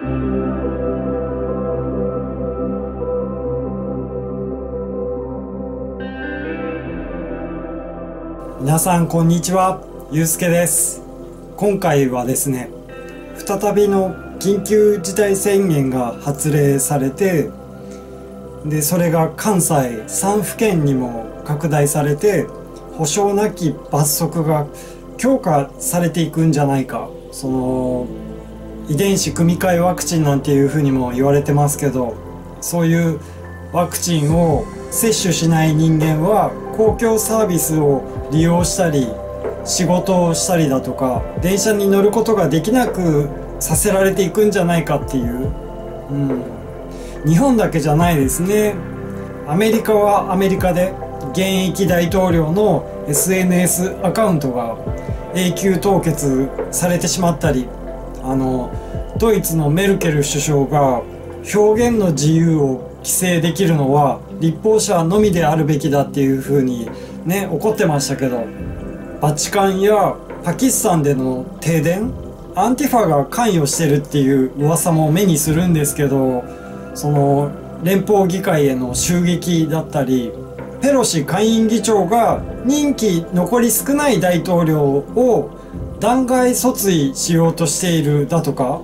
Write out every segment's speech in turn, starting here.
皆さんこんにちは、ゆうすけです。今回はですね、再びの緊急事態宣言が発令されて、でそれが関西3府県にも拡大されて、保証なき罰則が強化されていくんじゃないか、その遺伝子組み換えワクチンなんていうふうにも言われてますけど、そういうワクチンを接種しない人間は公共サービスを利用したり仕事をしたりだとか、電車に乗ることができなくさせられていくんじゃないかっていう、日本だけじゃないですね。アメリカはアメリカで現役大統領の SNS アカウントが永久凍結されてしまったり、ドイツのメルケル首相が表現の自由を規制できるのは立法者のみであるべきだっていう風にね、怒ってましたけど、バチカンやパキスタンでの停電、アンティファが関与してるっていう噂も目にするんですけど、その連邦議会への襲撃だったり、ペロシ下院議長が任期残り少ない大統領を弾劾訴追しようとしているだとか、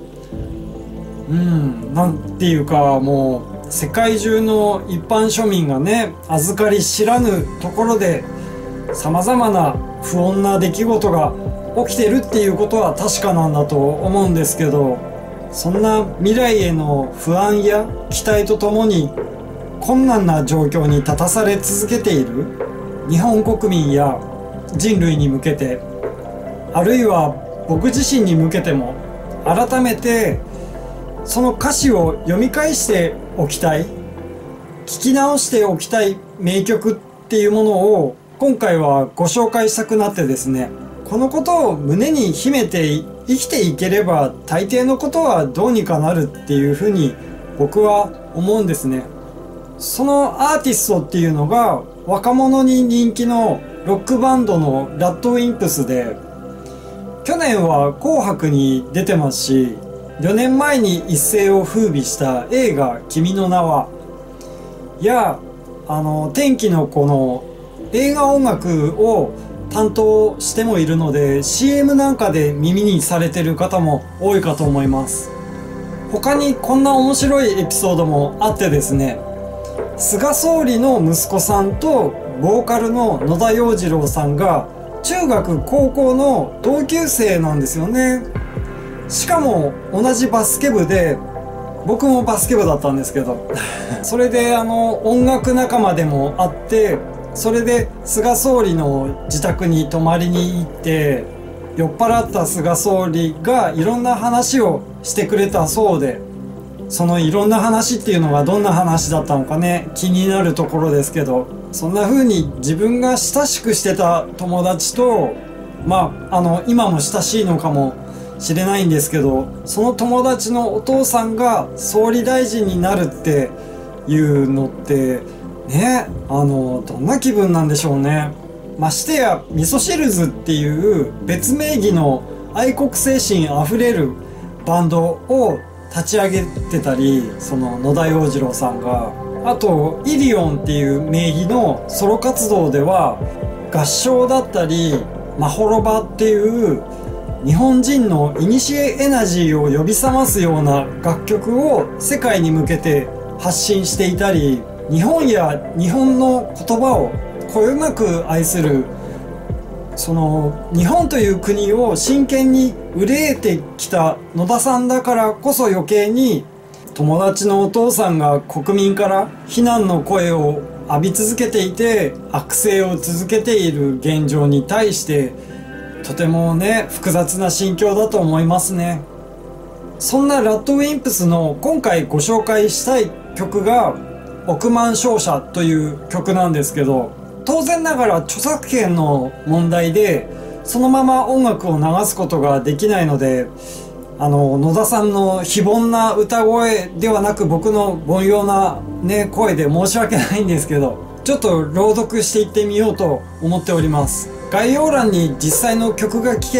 なんていうか、もう世界中の一般庶民がね、預かり知らぬところで様々な不穏な出来事が起きてるっていうことは確かなんだと思うんですけど、そんな未来への不安や期待とともに困難な状況に立たされ続けている日本国民や人類に向けて、あるいは僕自身に向けても改めてその歌詞を読み返しておきたい、聞き直しておきたい名曲っていうものを今回はご紹介したくなってですね、このことを胸に秘めて生きていければ大抵のことはどうにかなるっていうふうに僕は思うんですね。そのアーティストっていうのが若者に人気のロックバンドのラッドウィンプスで、去年は紅白に出てますし、4年前に一世を風靡した映画「君の名は」や天気の子の映画音楽を担当してもいるので、 CM なんかで耳にされてる方も多いかと思います。他にこんな面白いエピソードもあってですね、菅総理の息子さんとボーカルの野田洋次郎さんが中学高校の同級生なんですよね。しかも同じバスケ部で、僕もバスケ部だったんですけどそれで音楽仲間でもあって、それで菅総理の自宅に泊まりに行って、酔っ払った菅総理がいろんな話をしてくれたそうで、そのいろんな話っていうのがどんな話だったのかね、気になるところですけど、そんな風に自分が親しくしてた友達と、今も親しいのかもしれないんですけど、その友達のお父さんが総理大臣になるっていうのってね、どんな気分なんでしょうね。ましてや味噌汁ズっていう別名義の愛国精神あふれるバンドを立ち上げてたり、その野田洋次郎さんが、あとイリオンっていう名義のソロ活動では合唱だったりまほろばっていう日本人のイニシエエナジーを呼び覚ますような楽曲を世界に向けて発信していたり、日本や日本の言葉をこよなく愛する、その日本という国を真剣に憂えてきた野田さんだからこそ、余計に友達のお父さんが国民から非難の声を浴び続けていて悪政を続けている現状に対してとてもね、複雑な心境だと思いますね。そんなラッドウィンプスの今回ご紹介したい曲が億万長者という曲なんですけど、当然ながら著作権の問題でそのまま音楽を流すことができないので、野田さんの非凡な歌声ではなく、僕の凡庸なね声で申し訳ないんですけど、ちょっと朗読していってみようと思っております。概要欄に実際の曲が聴ける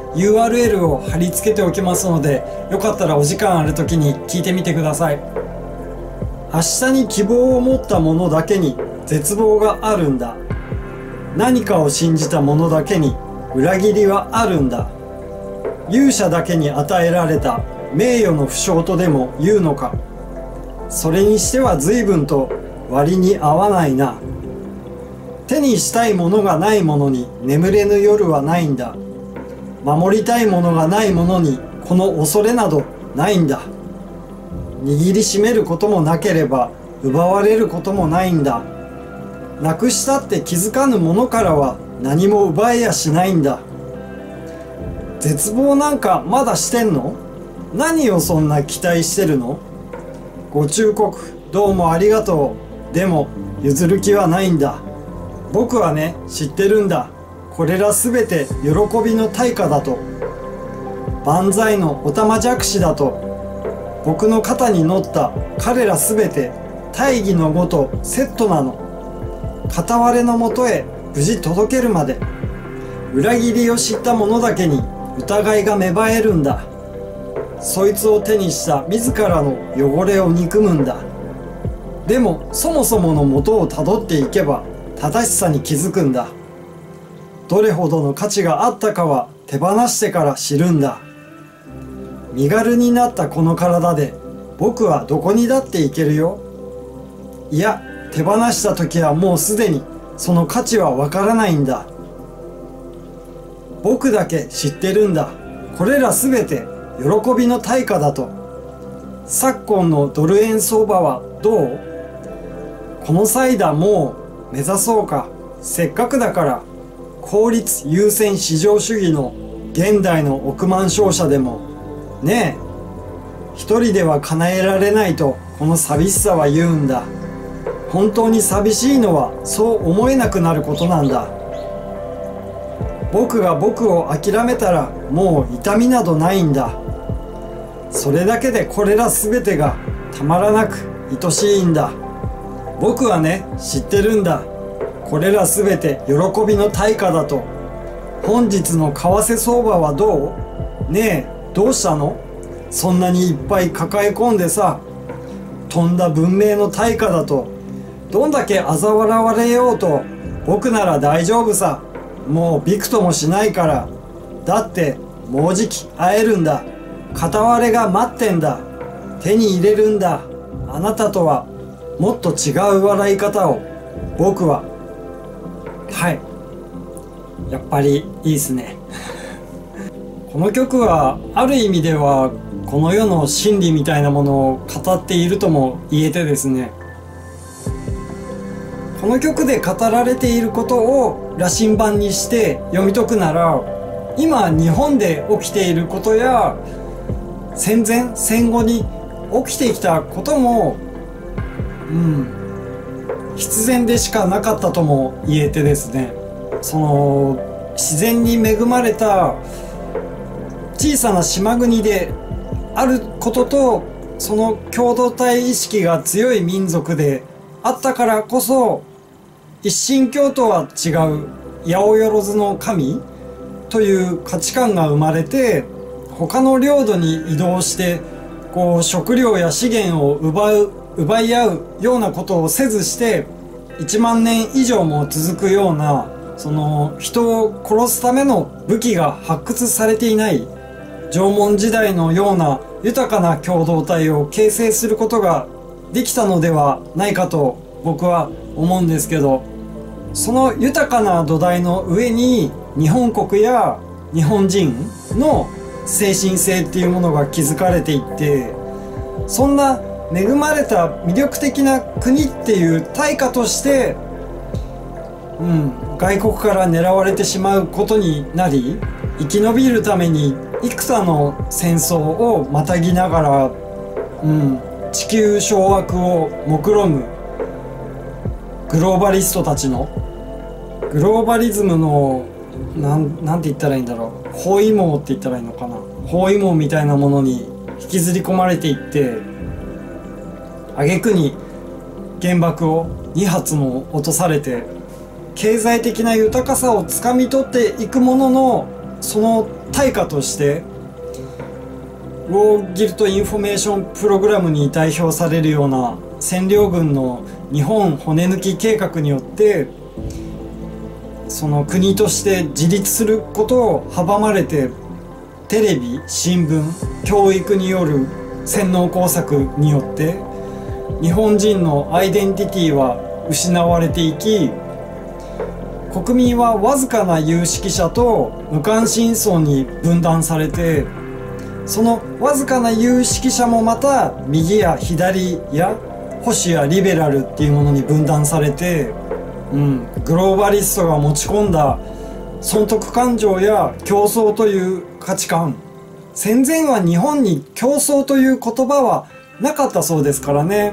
URL を貼り付けておきますので、よかったらお時間ある時に聞いてみてください。明日に希望を持った者だけに絶望があるんだ。何かを信じた者だけに裏切りはあるんだ。勇者だけに与えられた名誉の負傷とでも言うのか。それにしては随分と割に合わないな。手にしたいものがないものに眠れぬ夜はないんだ。守りたいものがないものにこの恐れなどないんだ。握りしめることもなければ奪われることもないんだ。なくしたって気づかぬものからは何も奪えやしないんだ。絶望なんかまだしてんの？何をそんな期待してるの？ご忠告どうもありがとう。でも譲る気はないんだ。僕はね、知ってるんだ。これらすべて喜びの対価だと。万歳のおたまじゃくしだと。僕の肩に乗った彼らすべて大義のごとセットなの。片割れのもとへ無事届けるまで。裏切りを知った者だけに疑いが芽生えるんだ。そいつを手にした自らの汚れを憎むんだ。でもそもそもの元をたどっていけば正しさに気づくんだ。どれほどの価値があったかは手放してから知るんだ。身軽になったこの体で僕はどこにだって行けるよ。いや、手放した時はもうすでにその価値はわからないんだ。僕だけ知ってるんだ。これらすべて喜びの対価だと。昨今のドル円相場はどう？この際だもう目指そうか。せっかくだから効率優先市場主義の現代の億万商社でもねえ、一人では叶えられないとこの寂しさは言うんだ。本当に寂しいのはそう思えなくなることなんだ。僕が僕を諦めたらもう痛みなどないんだ。それだけでこれら全てがたまらなく愛しいんだ。僕はね、知ってるんだ。これら全て喜びの対価だと。本日の為替相場はどう？ねえ、どうしたの？そんなにいっぱい抱え込んでさ。とんだ文明の対価だと。どんだけ嘲笑われようと僕なら大丈夫さ。もうびくともしないから。だってもうじき会えるんだ。片割れが待ってんだ。手に入れるんだ。あなたとはもっと違う笑い方を。僕は。はい、やっぱりいいですね。この曲はある意味ではこの世の真理みたいなものを語っているとも言えてですね、この曲で語られていることを羅針盤にして読み解くなら、今日本で起きていることや戦前戦後に起きてきたことも必然でしかなかったとも言えてですね、その自然に恵まれた小さな島国であることと、その共同体意識が強い民族であったからこそ、一神教とは違う八百万の神という価値観が生まれて、他の領土に移動してこう食料や資源を奪い合うようなことをせずして1万年以上も続くような、その人を殺すための武器が発掘されていない縄文時代のような豊かな共同体を形成することができたのではないかと僕は思うんですけど、その豊かな土台の上に日本国や日本人の精神性っていうものが築かれていって、そんな恵まれた魅力的な国っていう対価として、外国から狙われてしまうことになり、生き延びるために幾多の戦争をまたぎながら、地球掌握を目論むグローバリストたちのグローバリズムのなんて言ったらいいんだろう、包囲網って言ったらいいのかな、包囲網みたいなものに引きずり込まれていって、挙句に原爆を2発も落とされて、経済的な豊かさをつかみ取っていくものの、その対価としてウォーギルト・インフォメーション・プログラムに代表されるような占領軍の日本骨抜き計画によってその国として自立することを阻まれて、テレビ、新聞、教育による洗脳工作によって日本人のアイデンティティは失われていき、国民はわずかな有識者と無関心層に分断されて、そのわずかな有識者もまた右や左や保守やリベラルっていうものに分断されて、グローバリストが持ち込んだ損得感情や競争という価値観、戦前は日本に競争という言葉はなかったそうですからね。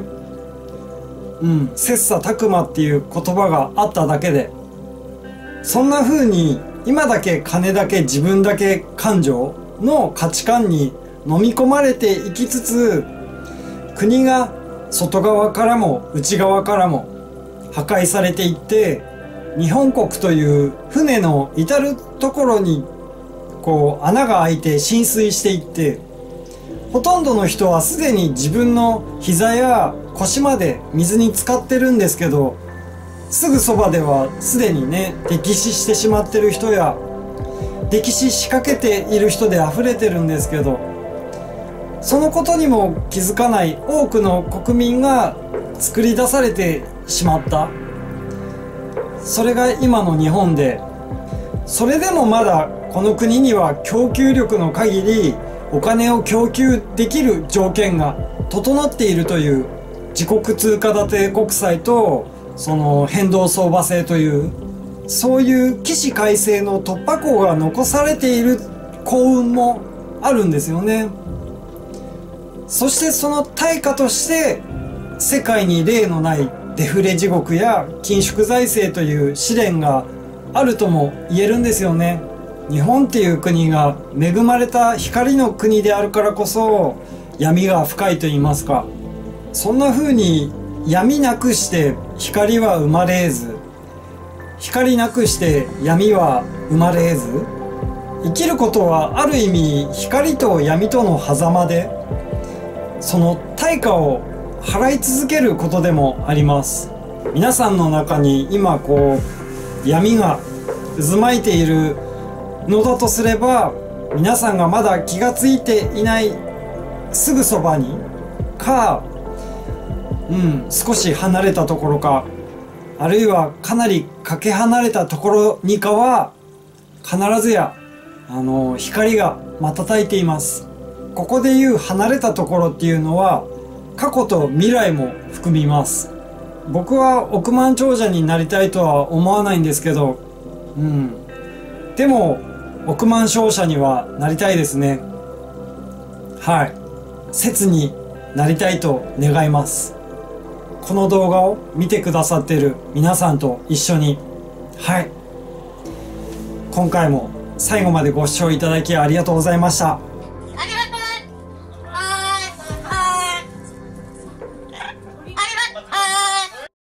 切磋琢磨っていう言葉があっただけで、そんな風に今だけ金だけ自分だけ感情の価値観に飲み込まれていきつつ、国が外側からも内側からも破壊されていって、日本国という船の至る所にこう穴が開いて浸水していって、ほとんどの人はすでに自分の膝や腰まで水に浸かってるんですけど、すぐそばではすでにね、溺死してしまってる人や溺死しかけている人で溢れてるんですけど、そのことにも気づかない多くの国民が作り出されてしまった。それが今の日本で、それでもまだこの国には供給力の限りお金を供給できる条件が整っているという自国通貨建て国債と、その変動相場制というそういう起死回生の突破口が残されている幸運もあるんですよね。そしてその対価として世界に例のないデフレ地獄や緊縮財政という試練があるとも言えるんですよね。日本っていう国が恵まれた光の国であるからこそ闇が深いと言いますか、そんな風に闇なくして光は生まれず、光なくして闇は生まれず、生きることはある意味光と闇との狭間で、その対価を払い続けることでもあります。皆さんの中に今こう闇が渦巻いているのだとすれば、皆さんがまだ気がついていないすぐそばにか、少し離れたところか、あるいはかなりかけ離れたところにかは必ずや光が瞬いています。ここでいう離れたところっていうのは過去と未来も含みます。僕は億万長者になりたいとは思わないんですけど、でも億万勝者にはなりたいですね。はい、切になりたいと願います。この動画を見てくださっている皆さんと一緒に、今回も最後までご視聴いただきありがとうございました。